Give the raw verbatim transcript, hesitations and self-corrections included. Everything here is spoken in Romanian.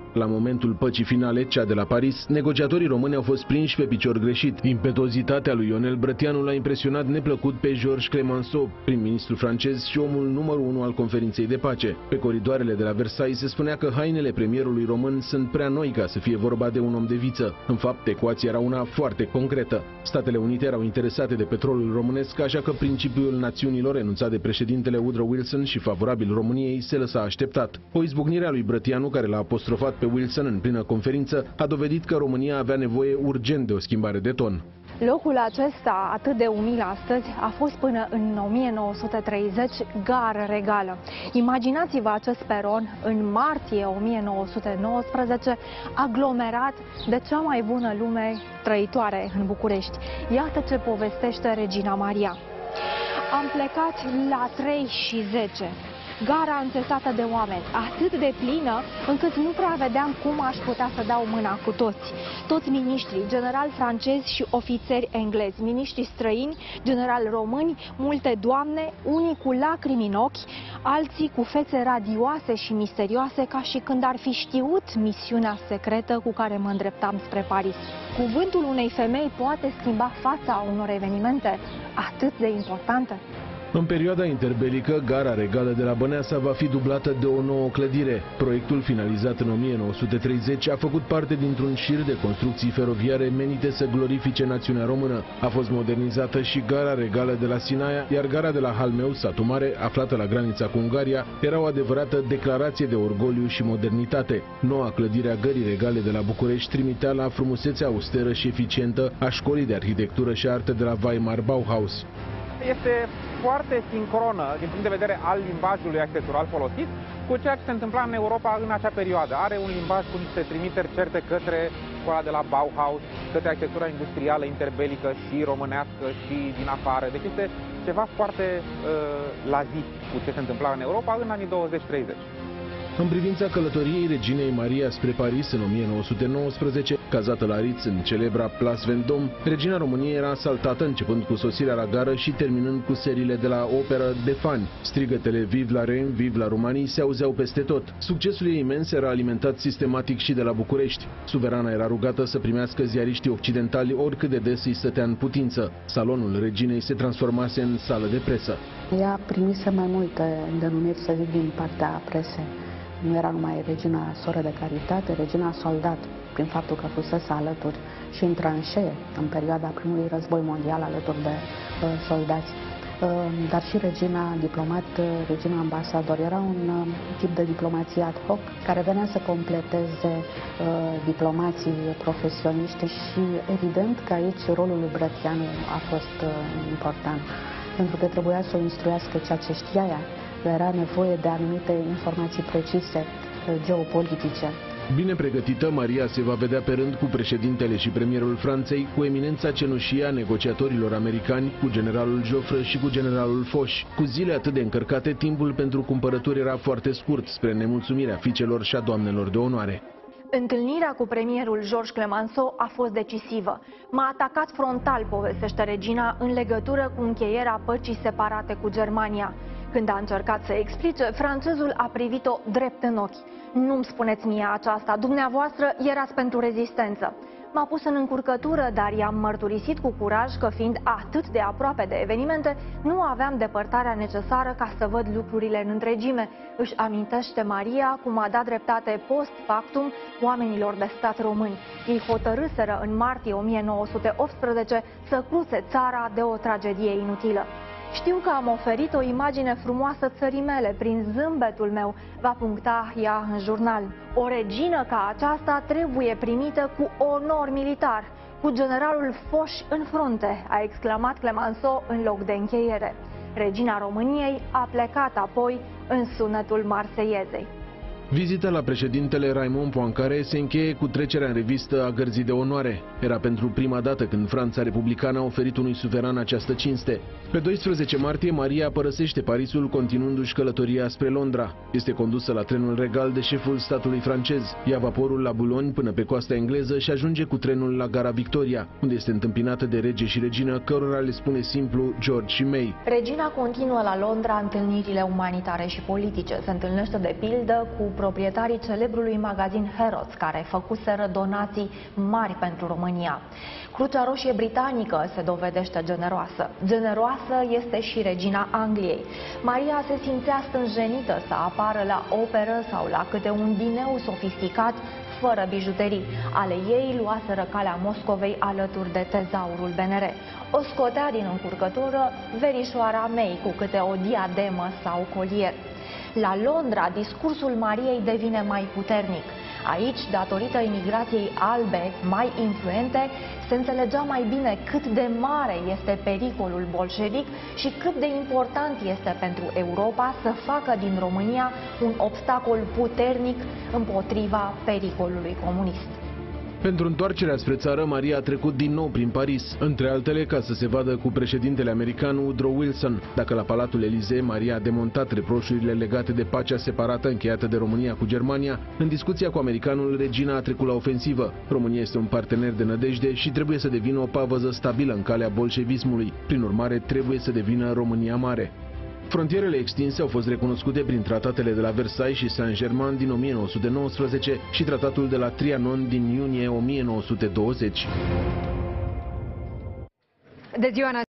La momentul păcii finale, cea de la Paris, negociatorii români au fost prinși pe picior greșit. Impetozitatea lui Ionel Brătianu l-a impresionat neplăcut pe Georges Clemenceau, prim-ministru francez și omul numărul unu al conferinței de pace. Pe coridoarele de la Versailles se spunea că hainele premierului român sunt prea noi ca să fie vorba de un om de viță. În fapt, ecuația era una foarte concretă. Statele Unite erau interesate de petrolul românesc, așa că principiul națiunilor enunțat de președintele Woodrow Wilson și favorabil României se lăsa așteptat. O izbucnire a lui Brătianu, care l-a apostrofat pe Wilson în plină conferință, a dovedit că România avea nevoie urgent de o schimbare de ton. Locul acesta, atât de umil astăzi, a fost până în o mie nouă sute treizeci gară regală. Imaginați-vă acest peron în martie o mie nouă sute nouăsprezece, aglomerat de cea mai bună lume trăitoare în București. Iată ce povestește Regina Maria. Am plecat la trei și zece. Gara înțesată de oameni, atât de plină încât nu prea vedeam cum aș putea să dau mâna cu toți. Toți miniștrii, generali francezi și ofițeri englezi, miniștri străini, generali români, multe doamne, unii cu lacrimi în ochi, alții cu fețe radioase și misterioase, ca și când ar fi știut misiunea secretă cu care mă îndreptam spre Paris. Cuvântul unei femei poate schimba fața unor evenimente atât de importante. În perioada interbelică, gara regală de la Băneasa va fi dublată de o nouă clădire. Proiectul, finalizat în o mie nouă sute treizeci, a făcut parte dintr-un șir de construcții feroviare menite să glorifice națiunea română. A fost modernizată și gara regală de la Sinaia, iar gara de la Halmeu, satul mare, aflată la granița cu Ungaria, era o adevărată declarație de orgoliu și modernitate. Noua clădire a gării regale de la București trimitea la frumusețea austeră și eficientă a școlii de arhitectură și artă de la Weimar Bauhaus. Este foarte sincronă din punct de vedere al limbajului arhitectural folosit cu ceea ce se întâmpla în Europa în acea perioadă. Are un limbaj cu niște trimiteri certe către școala de la Bauhaus, către arhitectura industrială interbelică și românească și din afară. Deci este ceva foarte uh, la zi cu ce se întâmpla în Europa în anii douăzeci treizeci. În privința călătoriei reginei Maria spre Paris în o mie nouă sute nouăsprezece, cazată la Ritz în celebra Place Vendôme, regina României era asaltată începând cu sosirea la gară și terminând cu seriile de la operă de fani. Strigătele Vive la Reine, Vive la Romanii se auzeau peste tot. Succesul ei imens era alimentat sistematic și de la București. Suverana era rugată să primească ziariștii occidentali oricât de des îi stătea în putință. Salonul reginei se transformase în sală de presă. Ea primise mai multe denumiri, să zic, din partea presei. Nu era numai regina soră de caritate, regina soldat, prin faptul că fusese alături și în tranșee în perioada primului război mondial alături de uh, soldați, uh, dar și regina diplomat, uh, regina ambasador. Era un uh, tip de diplomație ad hoc care venea să completeze uh, diplomații profesioniști și evident că aici rolul lui Brătianu a fost uh, important, pentru că trebuia să o instruiască ceea ce știa ea. Era nevoie de anumite informații precise geopolitice. Bine pregătită, Maria se va vedea pe rând cu președintele și premierul Franței, cu eminența cenușie a negociatorilor americani, cu generalul Joffre și cu generalul Foch. Cu zile atât de încărcate, timpul pentru cumpărături era foarte scurt, spre nemulțumirea fiicelor și a doamnelor de onoare. Întâlnirea cu premierul Georges Clemenceau a fost decisivă. M-a atacat frontal, povestește regina, în legătură cu încheierea păcii separate cu Germania. Când a încercat să explice, francezul a privit-o drept în ochi. Nu-mi spuneți mie aceasta, dumneavoastră erați pentru rezistență. M-a pus în încurcătură, dar i-am mărturisit cu curaj că, fiind atât de aproape de evenimente, nu aveam depărtarea necesară ca să văd lucrurile în întregime. Își amintește Maria cum a dat dreptate post factum oamenilor de stat români. Ei hotărâseră în martie o mie nouă sute optsprezece să cruțe țara de o tragedie inutilă. Știu că am oferit o imagine frumoasă țării mele prin zâmbetul meu, va puncta ea în jurnal. O regină ca aceasta trebuie primită cu onor militar, cu generalul Foch în frunte, a exclamat Clemenceau în loc de încheiere. Regina României a plecat apoi în sunetul marseiezei. Vizita la președintele Raimond Poincaré se încheie cu trecerea în revistă a gărzii de onoare. Era pentru prima dată când Franța republicană a oferit unui suveran această cinste. Pe doisprezece martie, Maria părăsește Parisul, continuându-și călătoria spre Londra. Este condusă la trenul regal de șeful statului francez. Ia vaporul la Boulogne până pe coasta engleză și ajunge cu trenul la gara Victoria, unde este întâmpinată de rege și regină, cărora le spune simplu George și May. Regina continuă la Londra întâlnirile umanitare și politice. Se întâlnește de pildă cu proprietarii celebrului magazin Harrods, care făcuseră donații mari pentru România. Crucea Roșie Britanică se dovedește generoasă. Generoasă este și regina Angliei. Maria se simțea stânjenită să apară la operă sau la câte un dineu sofisticat, fără bijuterii. Ale ei luaseră calea Moscovei alături de tezaurul B N R. O scotea din încurcătură verișoara May cu câte o diademă sau colier. La Londra, discursul Mariei devine mai puternic. Aici, datorită imigrației albe mai influente, se înțelegea mai bine cât de mare este pericolul bolșevic și cât de important este pentru Europa să facă din România un obstacol puternic împotriva pericolului comunist. Pentru întoarcerea spre țară, Maria a trecut din nou prin Paris, între altele ca să se vadă cu președintele american Woodrow Wilson. Dacă la Palatul Elysee Maria a demontat reproșurile legate de pacea separată încheiată de România cu Germania, în discuția cu americanul, regina a trecut la ofensivă. România este un partener de nădejde și trebuie să devină o pavăză stabilă în calea bolșevismului. Prin urmare, trebuie să devină România mare. Frontierele extinse au fost recunoscute prin tratatele de la Versailles și Saint-Germain din o mie nouă sute nouăsprezece și tratatul de la Trianon din iunie o mie nouă sute douăzeci. De ziua